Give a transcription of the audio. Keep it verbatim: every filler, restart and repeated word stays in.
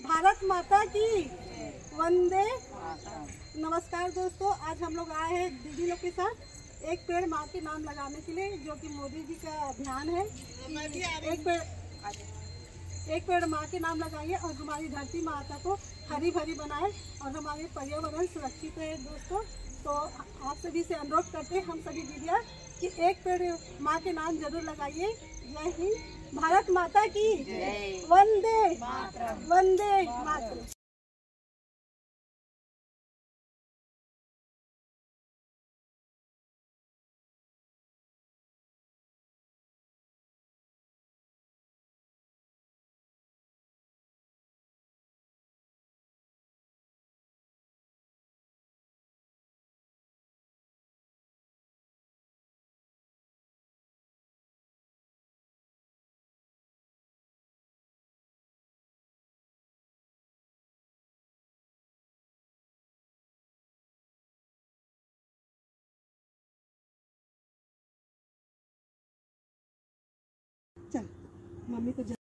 भारत माता की वंदे। नमस्कार दोस्तों, आज हम लोग आए हैं दीदी लोग के साथ एक पेड़ माँ के नाम लगाने के लिए, जो कि मोदी जी का अभियान है। एक पेड़ एक पेड़ माँ के नाम लगाइए और हमारी धरती माता को हरी भरी बनाए और हमारे पर्यावरण सुरक्षित रहे। दोस्तों, तो आप सभी से अनुरोध करते हैं हम सभी दीदियाँ कि एक पेड़ माँ के नाम जरूर लगाइए। जय हिंद, भारत माता की वंदे वंदे मातरम। चल मम्मी को